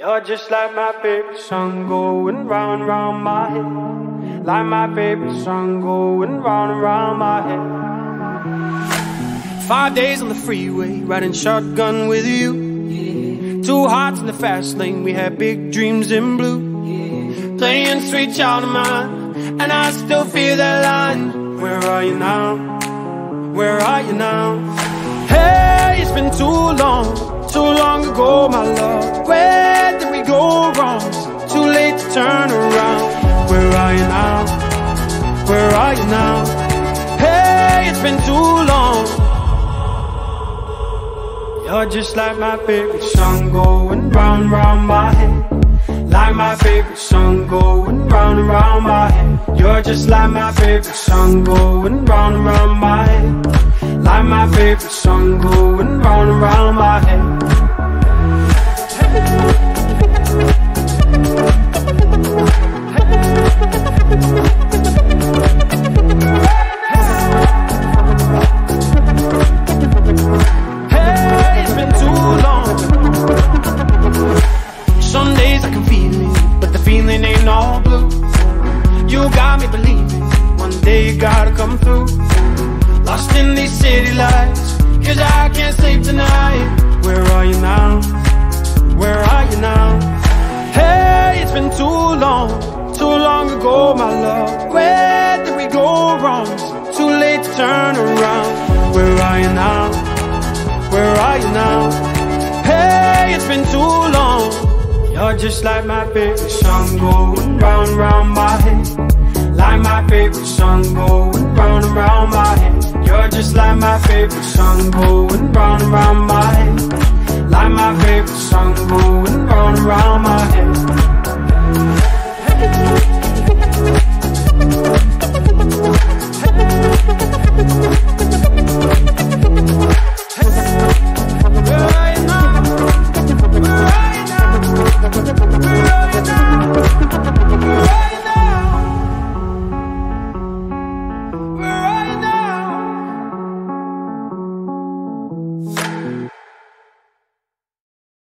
You're just like my favorite song going round and round my head. Like my favorite song going round and round my head. 5 days on the freeway, riding shotgun with you. Two hearts in the fast lane, we had big dreams in blue. Playing sweet child of mine, and I still feel that line. Where are you now? Where are you now? Hey, it's been too long ago, my love. Where did we go wrong? Too late to turn around. Where are you now? Where are you now? Hey, it's been too long. You're just like my favorite song going round and round my head. Like my favorite song going round and round my head. You're just like my favorite song going round and round my head. Like my favorite song going round and round my head. Hey, it's been too long. Some days I can feel it, but the feeling ain't all blue. You got me believing one day you gotta come through. Lost in these city lights, cause I can't sleep tonight. Where are you now? Where are you now? Hey, it's been too long ago, my love. Where did we go wrong? It's too late to turn around. Where are you now? Where are you now? Hey, it's been too long. You're just like my favorite song going round and round my head. Like my favorite song going round and round my head. You're just like my favorite song going round and round my head. Like my favorite song going round and